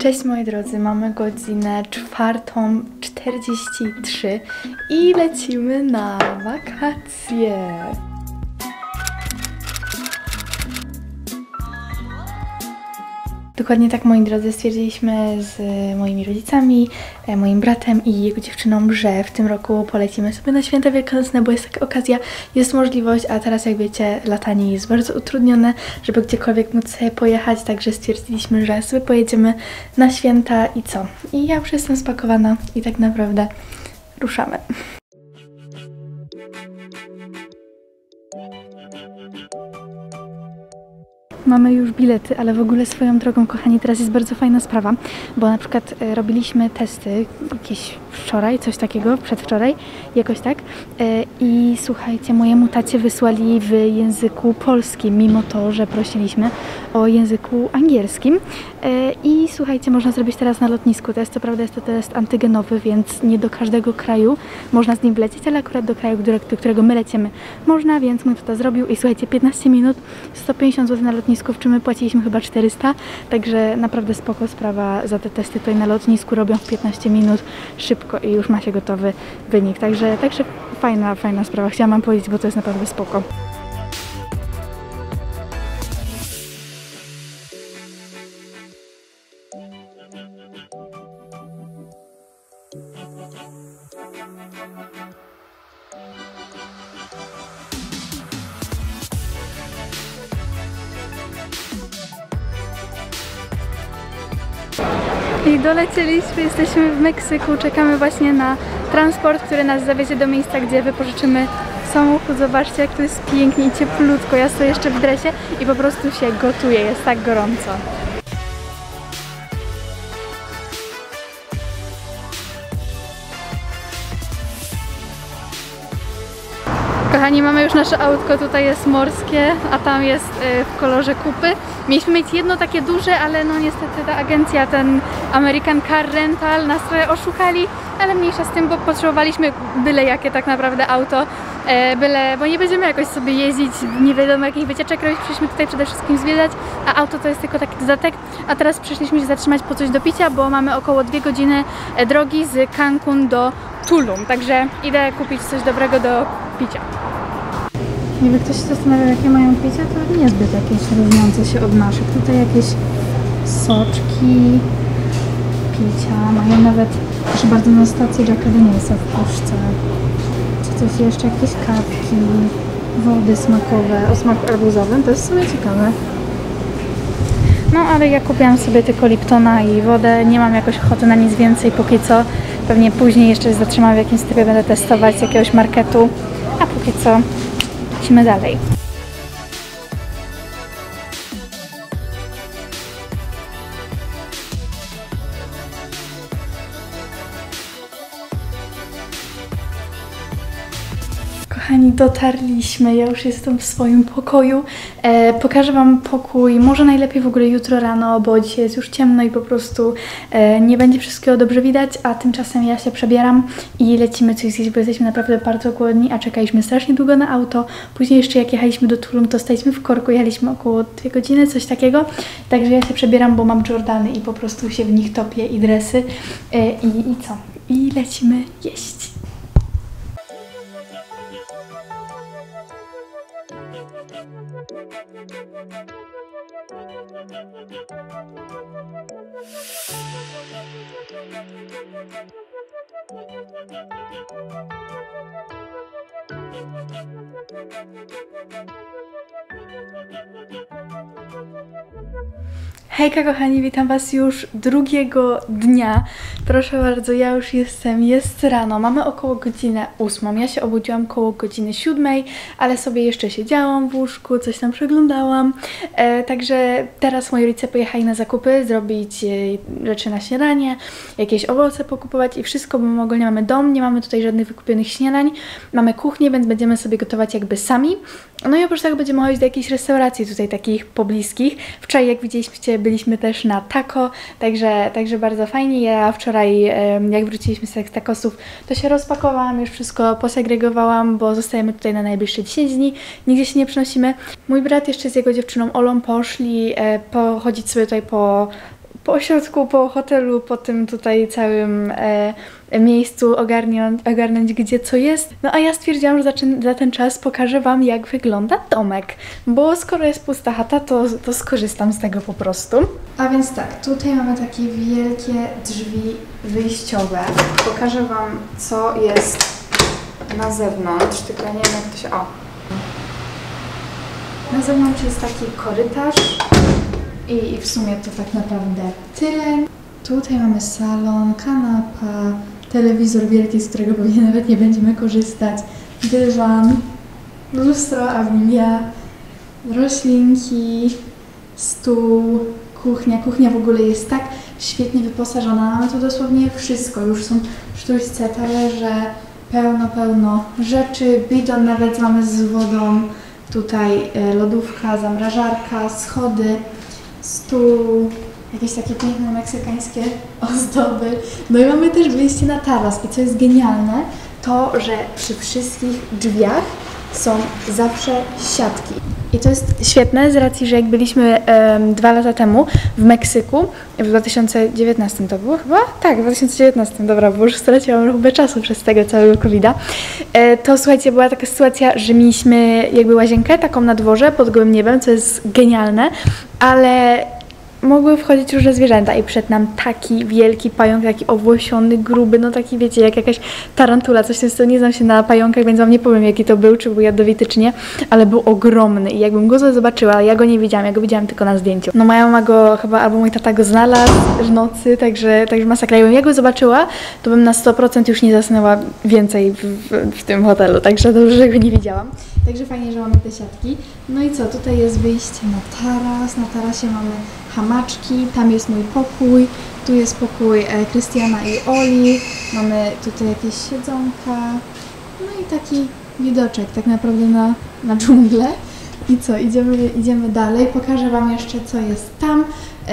Cześć moi drodzy, mamy godzinę 4:43 i lecimy na wakacje. Dokładnie tak, moi drodzy, stwierdziliśmy z moimi rodzicami, moim bratem i jego dziewczyną, że w tym roku polecimy sobie na święta wielkanocne, bo jest taka okazja, jest możliwość, a teraz jak wiecie, latanie jest bardzo utrudnione, żeby gdziekolwiek móc sobie pojechać, także stwierdziliśmy, że sobie pojedziemy na święta i co? I ja już jestem spakowana i tak naprawdę ruszamy. Mamy już bilety, ale w ogóle swoją drogą, kochani, teraz jest bardzo fajna sprawa, bo na przykład robiliśmy testy jakieś wczoraj, coś takiego, przedwczoraj, jakoś tak. I słuchajcie, mojemu tacie wysłali w języku polskim, mimo to, że prosiliśmy o języku angielskim. I słuchajcie, można zrobić teraz na lotnisku test. Co prawda jest to test antygenowy, więc nie do każdego kraju można z nim wlecieć, ale akurat do kraju, do którego my lecimy można, więc mój tata zrobił i słuchajcie, 15 minut, 150 zł na lotnisku, w czym my płaciliśmy chyba 400, także naprawdę spoko sprawa za te testy tutaj na lotnisku, robią w 15 minut szybko i już ma się gotowy wynik, także fajna sprawa, chciałam wam powiedzieć, bo to jest naprawdę spoko. I dolecieliśmy, jesteśmy w Meksyku, czekamy właśnie na transport, który nas zawiezie do miejsca, gdzie wypożyczymy samochód. Zobaczcie, jak to jest pięknie i cieplutko. Ja stoję jeszcze w dresie i po prostu się gotuję, jest tak gorąco. Kochani, mamy już nasze autko, tutaj jest morskie, a tam jest w kolorze kupy. Mieliśmy mieć jedno takie duże, ale no niestety ta agencja, ten American Car Rental, nas trochę oszukali, ale mniejsza z tym, bo potrzebowaliśmy byle jakie tak naprawdę auto, bo nie będziemy jakoś sobie jeździć, nie wiadomo jakich wycieczek robić, przyszliśmy tutaj przede wszystkim zwiedzać, a auto to jest tylko taki dodatek, a teraz przyszliśmy się zatrzymać po coś do picia, bo mamy około 2 godziny drogi z Cancun do Tulum, także idę kupić coś dobrego do picia. Gdyby ktoś się zastanawiał, jakie mają picia, to niezbyt jakieś różniące się od naszych. Tutaj jakieś soczki, picia, mają nawet, proszę bardzo, na stacji Jacka Danielsa w puszce. Czy coś jeszcze, jakieś kawki, wody smakowe o smaku arbuzowym, to jest w sumie ciekawe. No ale ja kupiłam sobie tylko Liptona i wodę, nie mam jakoś ochoty na nic więcej póki co. Pewnie później jeszcze się zatrzymam w jakimś sklepie, będę testować z jakiegoś marketu, a póki co lecimy dalej. Kochani, dotarliśmy, ja już jestem w swoim pokoju. Pokażę wam pokój, może najlepiej w ogóle jutro rano, bo dzisiaj jest już ciemno i po prostu nie będzie wszystkiego dobrze widać, a tymczasem ja się przebieram i lecimy coś zjeść, bo jesteśmy naprawdę bardzo głodni, a czekaliśmy strasznie długo na auto. Później jeszcze jak jechaliśmy do Tulum, to staliśmy w korku, jechaliśmy około 2 godziny, coś takiego. Także ja się przebieram, bo mam Jordany i po prostu się w nich topię i dresy. I co? I lecimy jeść. Hejka kochani, witam was już drugiego dnia. Proszę bardzo, ja już jestem, jest rano, mamy około godzinę 8. Ja się obudziłam koło godziny 7, ale sobie jeszcze siedziałam w łóżku, coś tam przeglądałam. Także teraz moi rodzice pojechali na zakupy, zrobić rzeczy na śniadanie, jakieś owoce pokupować i wszystko, bo my ogólnie mamy dom, nie mamy tutaj żadnych wykupionych śniadań. Mamy kuchnię, więc będziemy sobie gotować jakby sami. No i oprócz tego będziemy chodzić do jakichś restauracji tutaj takich pobliskich. Wczoraj, jak widzieliście, byliśmy też na taco, także bardzo fajnie. Ja wczoraj, jak wróciliśmy z takosów, to się rozpakowałam, już wszystko posegregowałam, bo zostajemy tutaj na najbliższe 10 dni, nigdzie się nie przenosimy. Mój brat jeszcze z jego dziewczyną Olą poszli pochodzić sobie tutaj po po ośrodku, po hotelu, po tym tutaj całym miejscu ogarnąć gdzie co jest. No a ja stwierdziłam, że za ten czas pokażę Wam, jak wygląda domek, bo skoro jest pusta chata, to skorzystam z tego po prostu. A więc tak, tutaj mamy takie wielkie drzwi wyjściowe. Pokażę Wam, co jest na zewnątrz, tylko ja nie wiem, jak to się... O! Na zewnątrz jest taki korytarz i w sumie to tak naprawdę tyle. Tutaj mamy salon, kanapa, telewizor wielki, z którego pewnie nawet nie będziemy korzystać, dywan, lustro, awilia, roślinki, stół, kuchnia. Kuchnia w ogóle jest tak świetnie wyposażona. Mamy tu dosłownie wszystko. Już są sztućce, talerze, pełno rzeczy. Bidon nawet mamy z wodą. Tutaj lodówka, zamrażarka, schody, stół, jakieś takie piękne meksykańskie ozdoby. No i mamy też wyjście na taras. I co jest genialne, to że przy wszystkich drzwiach są zawsze siatki. I to jest świetne z racji, że jak byliśmy 2 lata temu w Meksyku, w 2019 to było chyba? Tak, w 2019, dobra, bo już straciłam rachubę czasu przez tego całego COVID-a. To słuchajcie, była taka sytuacja, że mieliśmy jakby łazienkę taką na dworze pod gołym niebem, co jest genialne, ale mogły wchodzić różne zwierzęta i przed nam taki wielki pająk, taki owłosiony, gruby, no taki wiecie, jak jakaś tarantula, coś w tym stylu. Nie znam się na pająkach, więc Wam nie powiem, jaki to był, czy był jadowity, czy nie, ale był ogromny i jakbym go zobaczyła, ale ja go nie widziałam, ja go widziałam tylko na zdjęciu. No moja mama go chyba, albo mój tata go znalazł w nocy, także masakra. Jakbym ja go zobaczyła, to bym na 100% już nie zasnęła więcej w tym hotelu, także dobrze, że go nie widziałam. Także fajnie, że mamy te siatki. No i co, tutaj jest wyjście na taras, na tarasie mamy hamaczki, tam jest mój pokój, tu jest pokój Krystiana i Oli, mamy tutaj jakieś siedzonka, no i taki widoczek tak naprawdę na dżunglę. I co, idziemy dalej, pokażę Wam jeszcze, co jest tam,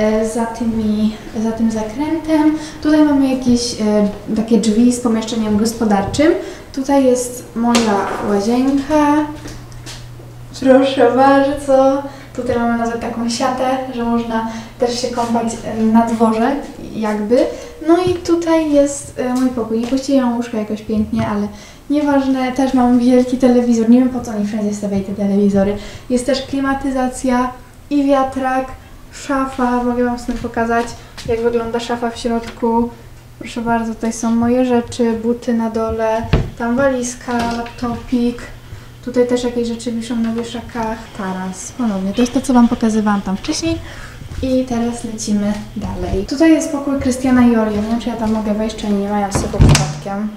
za tym zakrętem. Tutaj mamy jakieś takie drzwi z pomieszczeniem gospodarczym. Tutaj jest moja łazienka, proszę bardzo. Tutaj mamy nawet taką siatę, że można też się kąpać na dworze jakby. No i tutaj jest mój pokój. Nie puściłam łóżka jakoś pięknie, ale nieważne. Też mam wielki telewizor. Nie wiem, po co oni wszędzie stawiają te telewizory. Jest też klimatyzacja i wiatrak, szafa. Mogę Wam sobie pokazać, jak wygląda szafa w środku. Proszę bardzo, tutaj są moje rzeczy, buty na dole, tam walizka, laptopik. Tutaj też jakieś rzeczy wiszą na wieszakach. Taras, ponownie. To jest to, co Wam pokazywałam tam wcześniej. I teraz lecimy dalej. Tutaj jest pokój Krystiana i Oli. Nie wiem, czy ja tam mogę wejść, czy oni nie mają z tego przypadkiem.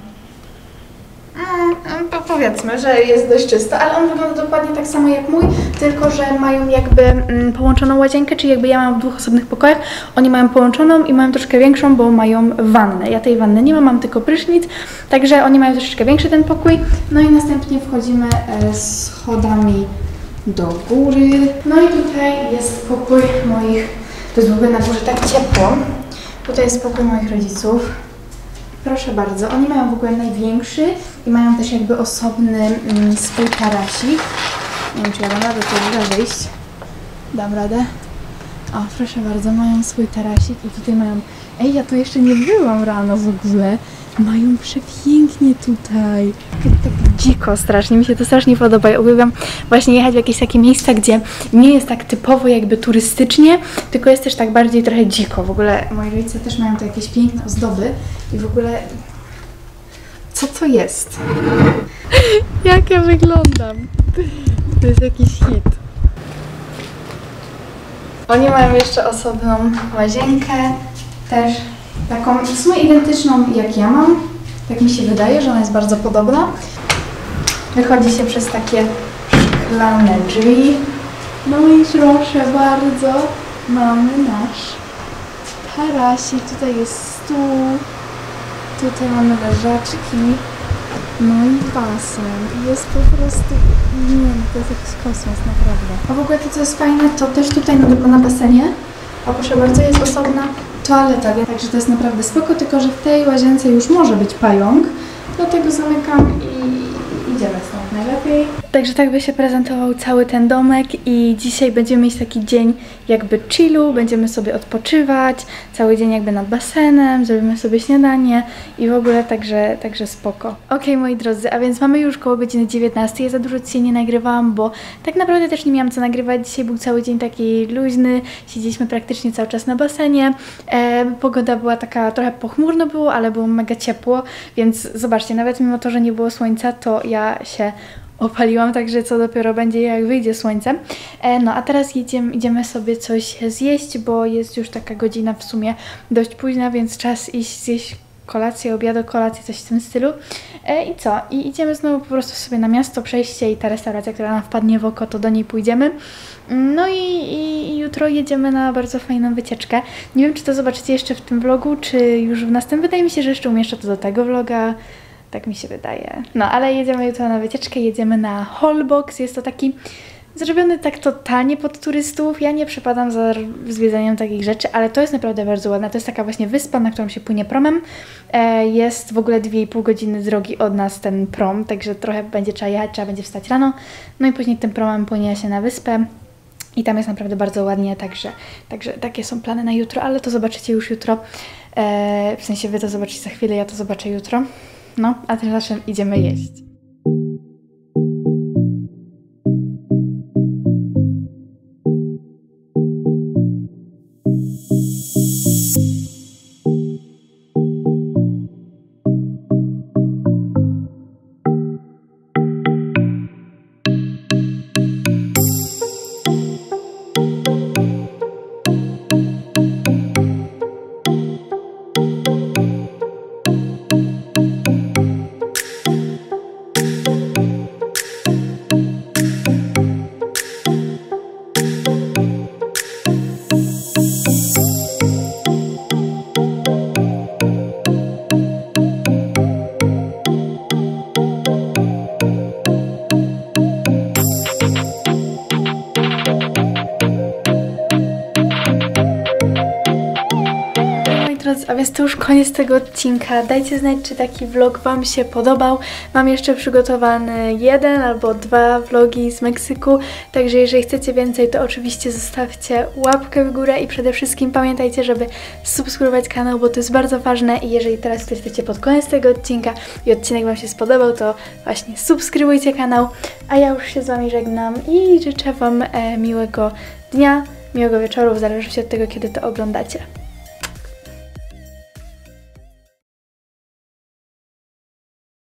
Powiedzmy, że jest dość czysto, ale on wygląda dokładnie tak samo jak mój, tylko że mają jakby połączoną łazienkę, czyli jakby ja mam w 2 osobnych pokojach, oni mają połączoną i mają troszkę większą, bo mają wannę. Ja tej wanny nie mam, mam tylko prysznic, także oni mają troszeczkę większy ten pokój. No i następnie wchodzimy schodami do góry. No i tutaj jest pokój moich, to jest w ogóle na górze tak ciepło. Tutaj jest pokój moich rodziców. Proszę bardzo, oni mają w ogóle największy i mają też jakby osobny swój tarasik. Nie wiem, czy ja dam radę to wyjść. Dam radę. O, proszę bardzo, mają swój tarasik i tutaj mają... Ej, ja tu jeszcze nie byłam rano w ogóle. Mają przepięknie tutaj. Tak dziko strasznie, mi się to strasznie podoba. Ja uwielbiam właśnie jechać w jakieś takie miejsca, gdzie nie jest tak typowo jakby turystycznie, tylko jest też tak bardziej trochę dziko. W ogóle moi rodzice też mają tu jakieś piękne ozdoby i w ogóle... Co to jest? Jak ja wyglądam? To jest jakiś hit. Oni mają jeszcze osobną łazienkę, też taką w sumie identyczną jak ja mam. Tak mi się wydaje, że ona jest bardzo podobna. Wychodzi się przez takie szklane drzwi. No i proszę bardzo, mamy nasz tarasik. Tutaj jest stół, tutaj mamy leżaczki, no i basen. Jest po prostu, nie wiem, to jest jakiś kosmos naprawdę. A w ogóle to, co jest fajne, to też tutaj na basenie, a proszę bardzo, jest osobna toaleta, także to jest naprawdę spoko, tylko że w tej łazience już może być pająk, dlatego zamykam i idziemy stąd najlepiej. Także tak by się prezentował cały ten domek i dzisiaj będziemy mieć taki dzień jakby chillu, będziemy sobie odpoczywać, cały dzień jakby nad basenem, zrobimy sobie śniadanie i w ogóle także spoko. Okej, moi drodzy, a więc mamy już koło godziny 19, ja za dużo dzisiaj nie nagrywałam, bo tak naprawdę też nie miałam co nagrywać, dzisiaj był cały dzień taki luźny, siedzieliśmy praktycznie cały czas na basenie, pogoda była taka, trochę pochmurno było, ale było mega ciepło, więc zobaczcie, nawet mimo to, że nie było słońca, to ja się opaliłam, także co dopiero będzie, jak wyjdzie słońce. No a teraz idziemy sobie coś zjeść, bo jest już taka godzina w sumie dość późna, więc czas iść zjeść kolację, kolację, coś w tym stylu. I co? I idziemy znowu po prostu sobie na miasto, przejście i ta restauracja, która nam wpadnie w oko, to do niej pójdziemy. No i jutro jedziemy na bardzo fajną wycieczkę. Nie wiem, czy to zobaczycie jeszcze w tym vlogu, czy już w następnym. Wydaje mi się, że jeszcze umieszczę to do tego vloga. Tak mi się wydaje. No, ale jedziemy jutro na wycieczkę, jedziemy na Holbox. Jest to taki zrobiony tak totalnie pod turystów. Ja nie przepadam za zwiedzaniem takich rzeczy, ale to jest naprawdę bardzo ładne. To jest taka właśnie wyspa, na którą się płynie promem. Jest w ogóle 2,5 godziny drogi od nas ten prom, także trochę będzie trzeba jechać, trzeba będzie wstać rano. No i później tym promem płynie się na wyspę. I tam jest naprawdę bardzo ładnie, także takie są plany na jutro, ale to zobaczycie już jutro. W sensie wy to zobaczycie za chwilę, ja to zobaczę jutro. No, a tymczasem idziemy jeść. A więc to już koniec tego odcinka. Dajcie znać, czy taki vlog wam się podobał. Mam jeszcze przygotowany 1 albo 2 vlogi z Meksyku, także jeżeli chcecie więcej, to oczywiście zostawcie łapkę w górę i przede wszystkim pamiętajcie, żeby subskrybować kanał, bo to jest bardzo ważne i jeżeli teraz jesteście pod koniec tego odcinka i odcinek wam się spodobał, to właśnie subskrybujcie kanał, a ja już się z wami żegnam i życzę wam miłego dnia, miłego wieczoru, w zależności od tego, kiedy to oglądacie.